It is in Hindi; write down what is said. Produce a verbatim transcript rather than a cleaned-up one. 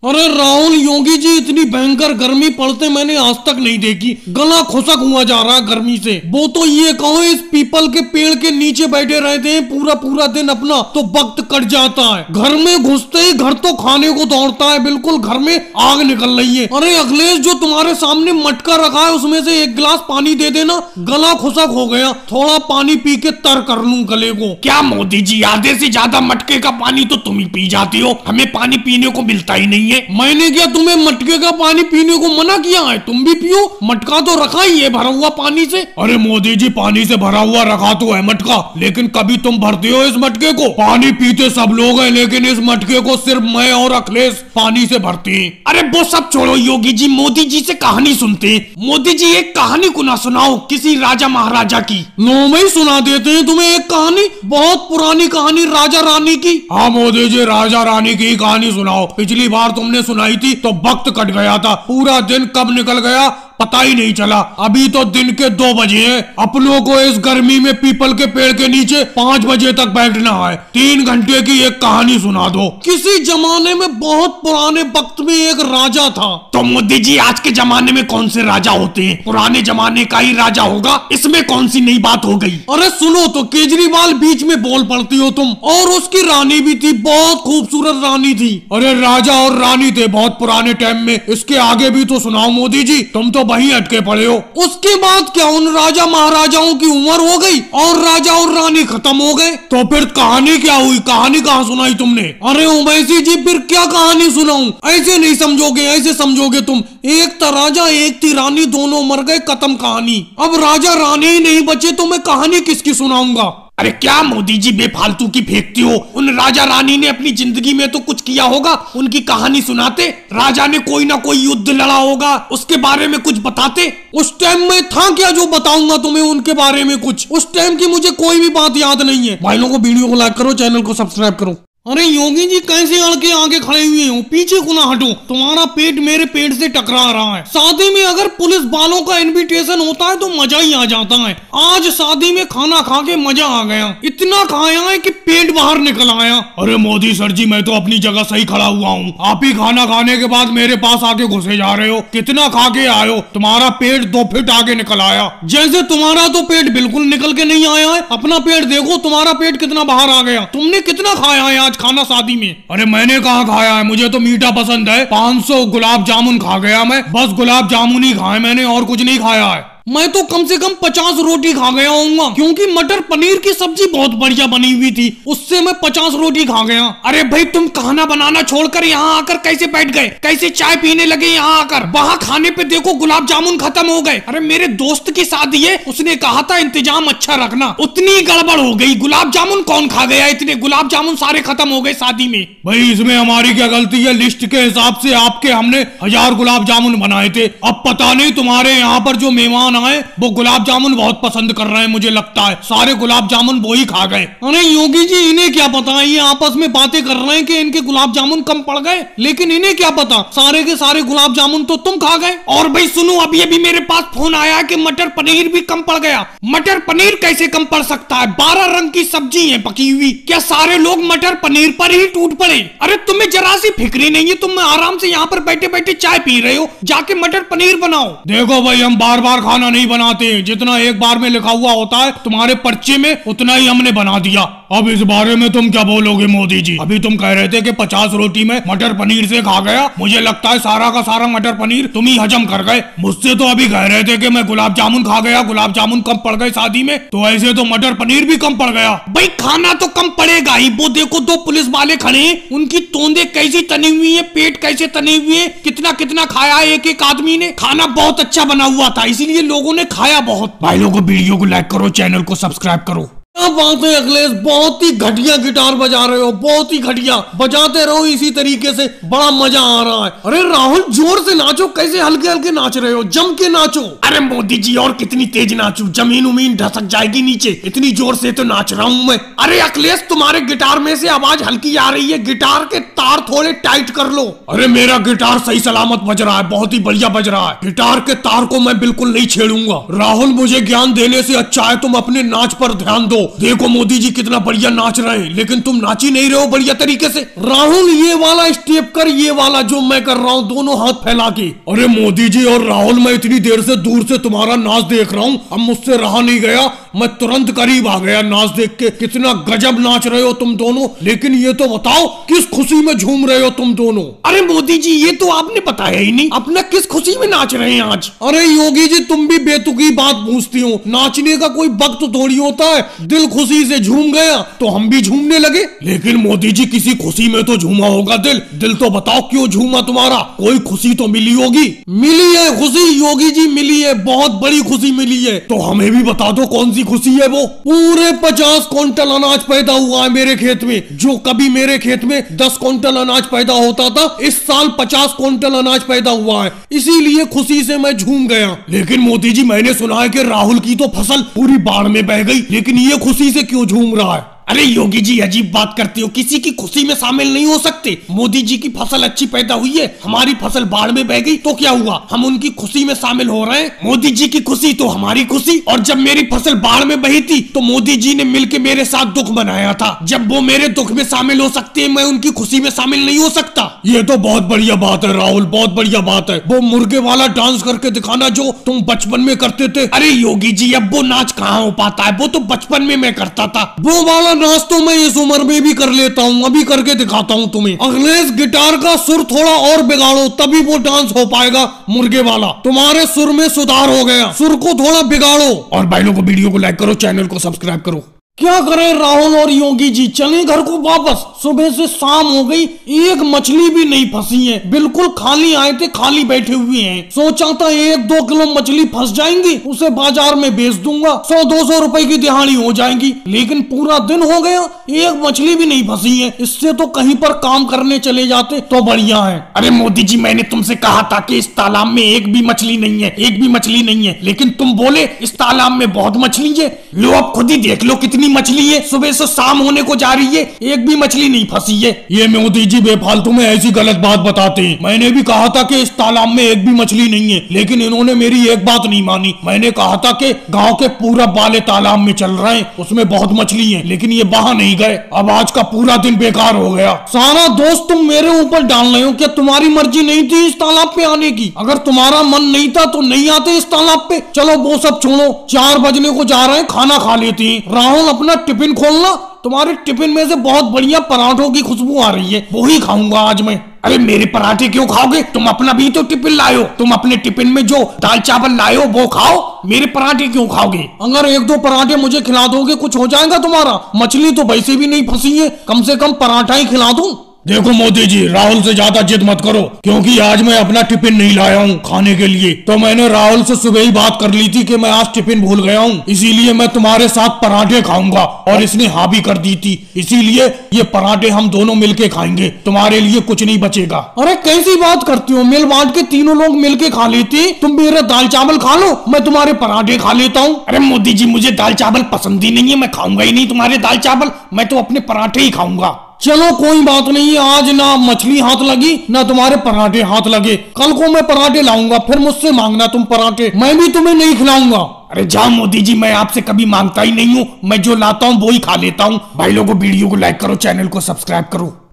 अरे राहुल, योगी जी इतनी भयंकर गर्मी पड़ते मैंने आज तक नहीं देखी। गला खुशक हुआ जा रहा है गर्मी से। वो तो ये कहो इस पीपल के पेड़ के नीचे बैठे रहते हैं पूरा पूरा दिन अपना, तो वक्त कट जाता है। घर में घुसते ही घर तो खाने को दौड़ता है, बिल्कुल घर में आग निकल रही है। अरे अखिलेश, जो तुम्हारे सामने मटका रखा है उसमें से एक गिलास पानी दे देना, गला खुशक हो गया। थोड़ा पानी पी के तर कर लूं गले को। क्या मोदी जी, आधे से ज्यादा मटके का पानी तो तुम ही पी जाती हो, हमें पानी पीने को मिलता ही नहीं है। मैंने क्या तुम्हें मटके का पानी पीने को मना किया है? तुम भी पियो, मटका तो रखा ही है भरा हुआ पानी से। अरे मोदी जी, पानी से भरा हुआ रखा तो है मटका, लेकिन कभी तुम भरते हो इस मटके को? पानी पीते सब लोग हैं, लेकिन इस मटके को सिर्फ मैं और अखिलेश पानी से भरते हैं। अरे वो सब छोड़ो योगी जी, मोदी जी से कहानी सुनते। मोदी जी एक कहानी को ना सुनाओ किसी राजा महाराजा की। नो में ही सुना देते हैं तुम्हें एक कहानी, बहुत पुरानी कहानी राजा रानी की। हाँ मोदी जी, राजा रानी की कहानी सुनाओ। पिछली बार तुमने सुनाई थी तो वक्त कट गया था, पूरा दिन कब निकल गया पता ही नहीं चला। अभी तो दिन के दो बजे हैं। अपनों को इस गर्मी में पीपल के पेड़ के नीचे पाँच बजे तक बैठना है। तीन घंटे की एक कहानी सुना दो। किसी जमाने में बहुत पुराने वक्त में एक राजा था। तो मोदी जी, आज के जमाने में कौन से राजा होते हैं? पुराने जमाने का ही राजा होगा, इसमें कौन सी नई बात हो गई? अरे सुनो तो, केजरीवाल बीच में बोल पड़ती हो तुम। और उसकी रानी भी थी, बहुत खूबसूरत रानी थी। अरे राजा और रानी थे बहुत पुराने टाइम में, इसके आगे भी तो सुनाओ मोदी जी, तुम तो वहीं अटके पड़े हो। उसके बाद क्या उन राजा महाराजाओं की उम्र हो गई और राजा और रानी खत्म हो गए? तो फिर कहानी क्या हुई? कहानी कहाँ सुनाई तुमने? अरे उमैसी जी, फिर क्या कहानी सुनाऊं? ऐसे नहीं समझोगे, ऐसे समझोगे तुम। एक था राजा, एक थी रानी, दोनों मर गए, खत्म कहानी। अब राजा रानी ही नहीं बचे तो मैं कहानी किसकी सुनाऊंगा? अरे क्या मोदी जी बेफालतू की फेंकती हो? उन राजा रानी ने अपनी जिंदगी में तो कुछ किया होगा, उनकी कहानी सुनाते। राजा ने कोई ना कोई युद्ध लड़ा होगा, उसके बारे में कुछ बताते। उस टाइम में था क्या जो बताऊंगा तुम्हें उनके बारे में कुछ? उस टाइम की मुझे कोई भी बात याद नहीं है। भाई लोगों को वीडियो को लाइक करो, चैनल को सब्सक्राइब करो। अरे योगी जी, कैसे अड़ के आगे खड़े हुए हो? पीछे को ना हटो, तुम्हारा पेट मेरे पेट से टकरा रहा है। शादी में अगर पुलिस वालों का इनविटेशन होता है तो मजा ही आ जाता है। आज शादी में खाना खा के मजा आ गया, इतना खाया है कि पेट बाहर निकल आया। अरे मोदी सर जी, मैं तो अपनी जगह सही खड़ा हुआ हूँ। आप ही खाना खाने के बाद मेरे पास आके घुसे जा रहे हो। कितना खा के आए हो? तुम्हारा पेट दो फीट आगे निकल आया। जैसे तुम्हारा तो पेट बिल्कुल निकल के नहीं आया है। अपना पेट देखो, तुम्हारा पेट कितना बाहर आ गया। तुमने कितना खाया है आज खाना शादी में? अरे मैंने कहाँ खाया है, मुझे तो मीठा पसंद है। पाँच सौ गुलाब जामुन खा गया मैं, बस गुलाब जामुन ही खाए मैंने, और कुछ नहीं खाया है। मैं तो कम से कम पचास रोटी खा गया हूँ, क्योंकि मटर पनीर की सब्जी बहुत बढ़िया बनी हुई थी, उससे मैं पचास रोटी खा गया। अरे भाई, तुम खाना बनाना छोड़कर यहाँ आकर कैसे बैठ गए? कैसे चाय पीने लगे यहाँ आकर? वहाँ खाने पे देखो गुलाब जामुन खत्म हो गए। अरे मेरे दोस्त की शादी है, उसने कहा था इंतजाम अच्छा रखना, उतनी गड़बड़ हो गई। गुलाब जामुन कौन खा गया? इतने गुलाब जामुन सारे खत्म हो गए शादी में। भाई इसमें हमारी क्या गलती है? लिस्ट के हिसाब से आपके हमने हजार गुलाब जामुन बनाए थे। अब पता नहीं तुम्हारे यहाँ पर जो मेहमान आए वो गुलाब जामुन बहुत पसंद कर रहे हैं, मुझे लगता है सारे गुलाब जामुन वो ही खा गए। अरे योगी जी, इन्हें क्या पता, ये आपस में बातें कर रहे हैं कि इनके गुलाब जामुन कम पड़ गए, लेकिन इन्हें क्या पता सारे के सारे गुलाब जामुन तो तुम खा गए। और भाई सुनो, अभी अभी मेरे पास फोन आया कि मटर पनीर भी कम पड़ गया। मटर पनीर कैसे कम पड़ सकता है? बारह रंग की सब्जी है पकी हुई, क्या सारे लोग मटर पनीर पर ही टूट पड़े? अरे तुम्हें जरा सी फिक्री नहीं है? तुम आराम से यहाँ पर बैठे बैठे चाय पी रहे हो, जाके मटर पनीर बनाओ। देखो भाई, हम बार बार खाना नहीं बनाते हैं, जितना एक बार में लिखा हुआ होता है तुम्हारे पर्चे में उतना ही हमने बना दिया। अब इस बारे में तुम क्या बोलोगे मोदी जी? अभी तुम कह रहे थे कि पचास रोटी में मटर पनीर से खा गया, मुझे लगता है सारा का सारा मटर पनीर तुम ही हजम कर गए। मुझसे तो अभी कह रहे थे कि मैं गुलाब जामुन खा गया, गुलाब जामुन कम पड़ गए शादी में, तो ऐसे तो मटर पनीर भी कम पड़ गया। भाई खाना तो कम पड़ेगा ही। वो देखो दो पुलिस वाले खड़े हैं, उनकी तोंदे कैसी तनी हुई है, पेट कैसे तने हुए है, कितना कितना खाया एक एक आदमी ने। खाना बहुत अच्छा बना हुआ था, इसीलिए लोगों ने खाया बहुत। भाई लोगों, वीडियो को लाइक करो, चैनल को सब्सक्राइब करो। क्या बात है अखिलेश, बहुत ही घटिया गिटार बजा रहे हो, बहुत ही घटिया। बजाते रहो इसी तरीके से, बड़ा मजा आ रहा है। अरे राहुल, जोर से नाचो, कैसे हल्के हल्के नाच रहे हो, जम के नाचो। अरे मोदी जी, और कितनी तेज नाचूं? जमीन उमीन ढसक जाएगी नीचे, इतनी जोर से तो नाच रहा हूँ मैं। अरे अखिलेश, तुम्हारे गिटार में से आवाज हल्की आ रही है, गिटार के तार थोड़े टाइट कर लो। अरे मेरा गिटार सही सलामत बज रहा है, बहुत ही बढ़िया बज रहा है। गिटार के तार को मैं बिल्कुल नहीं छेड़ूंगा। राहुल, मुझे ज्ञान देने से अच्छा है तुम अपने नाच पर ध्यान दो। देखो मोदी जी कितना बढ़िया नाच रहे हैं, लेकिन तुम नाच ही नहीं रहे हो बढ़िया तरीके से। राहुल ये वाला स्टेप कर, ये वाला जो मैं कर रहा हूँ, दोनों हाथ फैला के। अरे मोदी जी और राहुल, मैं इतनी देर से दूर से तुम्हारा नाच देख रहा हूँ, अब मुझसे रहा नहीं गया, मैं तुरंत करीब आ गया नाच देख के। कितना गजब नाच रहे हो तुम दोनों, लेकिन ये तो बताओ किस खुशी में झूम रहे हो तुम दोनों? अरे मोदी जी ये तो आपने बताया ही नहीं, अपना किस खुशी में नाच रहे हैं आज? अरे योगी जी तुम भी बेतुकी बात पूछती हो, नाचने का कोई वक्त थोड़ी होता है। दिल खुशी से झूम गया तो हम भी झूमने लगे। लेकिन मोदी जी किसी खुशी में तो झूमा होगा दिल, दिल तो बताओ क्यों झूमा तुम्हारा? कोई खुशी तो मिली होगी। मिली है खुशी योगी जी, मिली है, बहुत बड़ी खुशी मिली है। तो हमें भी बता दो कौन सी खुशी है वो? पूरे पचास क्विंटल अनाज पैदा हुआ है मेरे खेत में। जो कभी मेरे खेत में दस क्विंटल अनाज पैदा होता था, इस साल पचास क्विंटल अनाज पैदा हुआ है, इसीलिए खुशी से मैं झूम गया। लेकिन मोदी जी मैंने सुना है कि राहुल की तो फसल पूरी बाढ़ में बह गई, लेकिन ये खुशी से क्यों झूम रहा है? अरे योगी जी अजीब बात करते हो, किसी की खुशी में शामिल नहीं हो सकते। मोदी जी की फसल अच्छी पैदा हुई है, हमारी फसल बाढ़ में बह गई तो क्या हुआ, हम उनकी खुशी में शामिल हो रहे हैं? मोदी जी की खुशी तो हमारी खुशी। और जब मेरी फसल बाढ़ में बही थी तो मोदी जी ने मिलकर मेरे साथ दुख मनाया था। जब वो मेरे दुख में शामिल हो सकते हैं, मैं उनकी खुशी में शामिल नहीं हो सकता? ये तो बहुत बढ़िया बात है राहुल, बहुत बढ़िया बात है। वो मुर्गे वाला डांस करके दिखाना जो तुम बचपन में करते थे। अरे योगी जी अब वो नाच कहाँ हो पाता है, वो तो बचपन में मैं करता था। वो वाला नाच तो मैं इस उम्र में भी कर लेता हूँ, अभी करके दिखाता हूँ तुम्हें। अखिलेश गिटार का सुर थोड़ा और बिगाड़ो तभी वो डांस हो पाएगा मुर्गे वाला। तुम्हारे सुर में सुधार हो गया, सुर को थोड़ा बिगाड़ो। और भाई लोगों को वीडियो को लाइक करो, चैनल को सब्सक्राइब करो। क्या करें राहुल और योगी जी, चले घर को वापस। सुबह से शाम हो गई, एक मछली भी नहीं फंसी है, बिल्कुल खाली आए थे, खाली बैठे हुए हैं। सोचा था एक दो किलो मछली फंस जाएंगी, उसे बाजार में बेच दूंगा, सौ दो सौ रुपए की दिहाड़ी हो जाएंगी। लेकिन पूरा दिन हो गया, एक मछली भी नहीं फंसी है। इससे तो कहीं पर काम करने चले जाते तो बढ़िया है। अरे मोदी जी मैंने तुमसे कहा था कि इस तालाब में एक भी मछली नहीं है, एक भी मछली नहीं है, लेकिन तुम बोले इस तालाब में बहुत मछली है। लो अब खुद ही देख लो कितनी मछली है, सुबह से शाम होने को जा रही है, एक भी मछली नहीं फंसी है। ये मोदी जी बेफालतू में ऐसी गलत बात बताते हैं। मैंने भी कहा था कि इस तालाब में एक भी मछली नहीं है, लेकिन इन्होंने मेरी एक बात नहीं मानी। मैंने कहा था कि गांव के पूरा वाले तालाब में चल रहे हैं, उसमें बहुत मछली है, लेकिन ये वहां नहीं गए। अब आज का पूरा दिन बेकार हो गया। सारा दोस्त तुम मेरे ऊपर डाल रहे हो कि तुम्हारी मर्जी नहीं थी इस तालाब पे आने की। अगर तुम्हारा मन नहीं था तो नहीं आते इस तालाब पे। चलो वो सब छोड़ो, चार बजने को जा रहे हैं, खाना खा लेते हैं। राहुल अपना टिफिन खोलना, तुम्हारे टिफिन में से बहुत बढ़िया पराठों की खुशबू आ रही है, वो ही खाऊंगा आज मैं। अरे मेरे पराठे क्यों खाओगे, तुम अपना भी तो टिफिन लाए हो, तुम अपने टिफिन में जो दाल चावल लाए हो वो खाओ, मेरे पराठे क्यों खाओगे? अगर एक दो पराठे मुझे खिला दोगे कुछ हो जाएगा तुम्हारा? मछली तो वैसे भी नहीं फंसी है, कम से कम पराठा ही खिला दूं। देखो मोदी जी राहुल से ज्यादा जिद मत करो, क्योंकि आज मैं अपना टिफिन नहीं लाया हूँ खाने के लिए। तो मैंने राहुल से सुबह ही बात कर ली थी कि मैं आज टिफिन भूल गया हूँ, इसीलिए मैं तुम्हारे साथ पराठे खाऊंगा, और इसने हाँ भी कर दी थी। इसीलिए ये पराठे हम दोनों मिलके खाएंगे, तुम्हारे लिए कुछ नहीं बचेगा। अरे कैसी बात करती हो, मिल बांट के तीनों लोग मिलके खा लेते। तुम मेरा दाल चावल खा लो, मैं तुम्हारे पराठे खा लेता हूँ। अरे मोदी जी मुझे दाल चावल पसंद ही नहीं है, मैं खाऊंगा ही नहीं तुम्हारे दाल चावल, मैं तो अपने पराठे ही खाऊंगा। चलो कोई बात नहीं, आज ना मछली हाथ लगी ना तुम्हारे पराठे हाथ लगे। कल को मैं पराठे लाऊंगा, फिर मुझसे मांगना तुम पराठे, मैं भी तुम्हें नहीं खिलाऊंगा। अरे जाओ मोदी जी, मैं आपसे कभी मांगता ही नहीं हूँ, मैं जो लाता हूँ वो ही खा लेता हूँ। भाई लोगों वीडियो को लाइक करो, चैनल को सब्सक्राइब करो।